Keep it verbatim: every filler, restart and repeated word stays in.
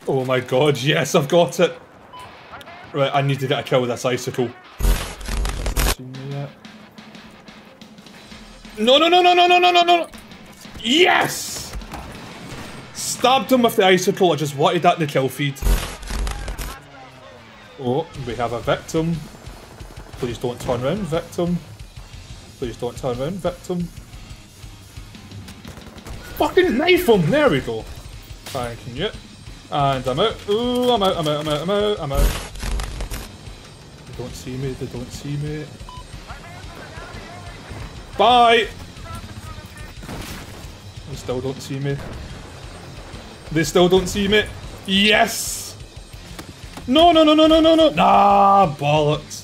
Oh my god, yes, I've got it. Right, I need to get a kill with this icicle. Hasn't seen me yet. No, no, no, no, no, no, no, no, no! Yes! Stabbed him with the icicle, I just wanted that in the kill feed. Oh, we have a victim. Please don't turn around, victim. Please don't turn around, victim. Fucking knife him! There we go. Thank you. And I'm out. Ooh, I'm out, I'm out, I'm out, I'm out, I'm out. They don't see me, they don't see me. Bye! They still don't see me. They still don't see me. Yes! No, no, no, no, no, no, no! Nah, bollocks.